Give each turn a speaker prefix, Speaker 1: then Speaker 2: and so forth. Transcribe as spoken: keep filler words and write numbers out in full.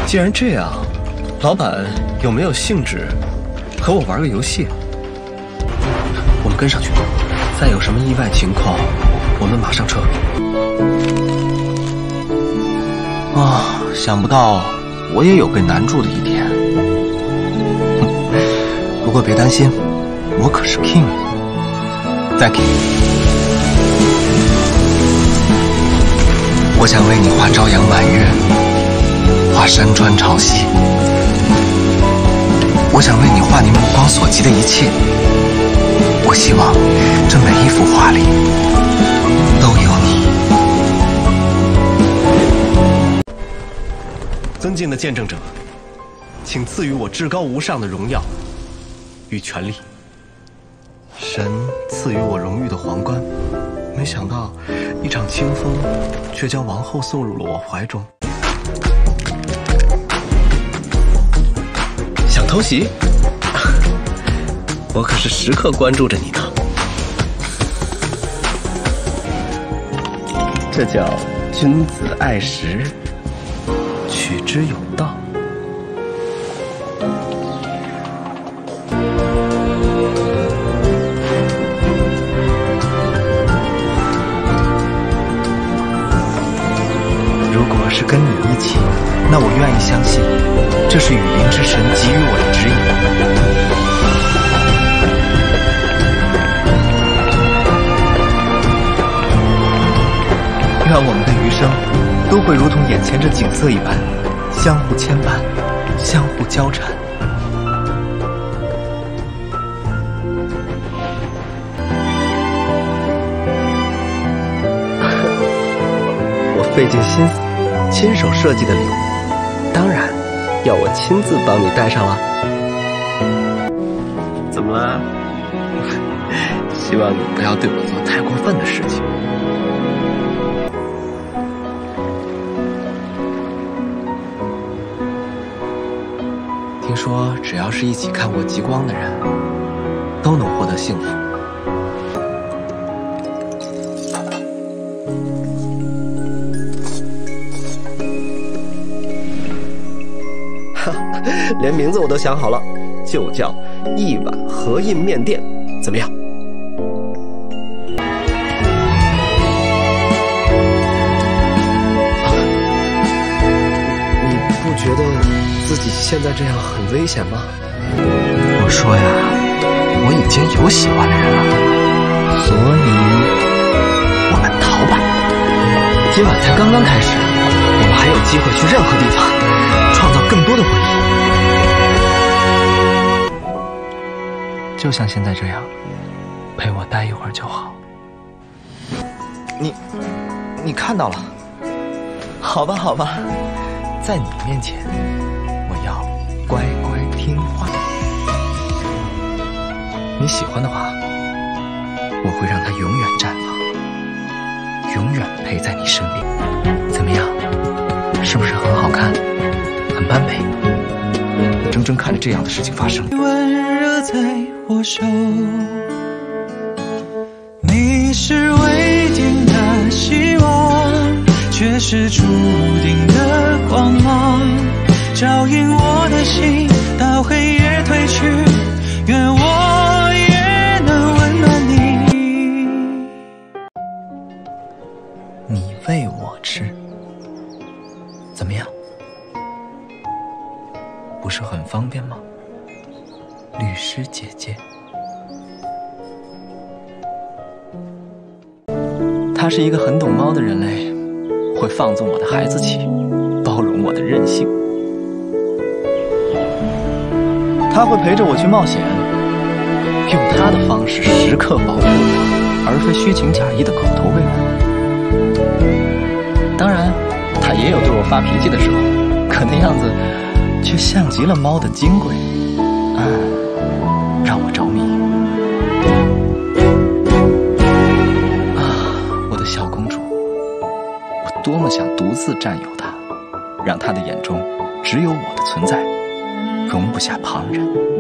Speaker 1: 既然这样，老板有没有兴致和我玩个游戏？我们跟上去，再有什么意外情况，我们马上撤。啊，想不到我也有被难住的一天。不过别担心，我可是 King。再给，我想为你画朝阳满月，画山川潮汐。我想为你画你目光所及的一切。我希望这每一幅画里都有你。尊敬的见证者，请赐予我至高无上的荣耀与权力。神赐予我荣誉的皇冠，没想到一场清风却将王后送入了我怀中。想偷袭？我可是时刻关注着你呢。这叫君子爱时，取之有道。如果是跟你一起，那我愿意相信，这是雨林之神给予我的指引。愿我们的余生都会如同眼前这景色一般，相互牵绊，相互交缠。我费尽心思，亲手设计的礼物，当然要我亲自帮你戴上了。怎么啦？希望你不要对我做太过分的事情。听说只要是一起看过极光的人，都能获得幸福。哈，连名字我都想好了，就叫一碗合印面店，怎么样？你不觉得自己现在这样很危险吗？我说呀，我已经有喜欢的人了，所以我们逃吧。今晚才刚刚开始，我们还有机会去任何地方，创造更多的回忆。就像现在这样，陪我待一会儿就好。你，你看到了？好吧，好吧，在你面前，我要乖乖听话。你喜欢的话，我会让它永远绽放，永远陪在你身边。怎么样？是不是很好看，很般配？怔怔看着这样的事情发生。
Speaker 2: 温热在我手，你是未定的希望，却是注定的光芒，照引我的心到黑夜褪去，愿我也能温暖你。
Speaker 1: 你喂我吃，怎么样？不是很方便吗？律师姐姐，他是一个很懂猫的人类，会放纵我的孩子气，包容我的任性。他会陪着我去冒险，用他的方式时刻保护我，而非虚情假意的口头慰问。当然，他也有对我发脾气的时候，可那样子却像极了猫的金贵，嗯，让我着迷。啊，我的小公主，我多么想独自占有她，让她的眼中只有我的存在，容不下旁人。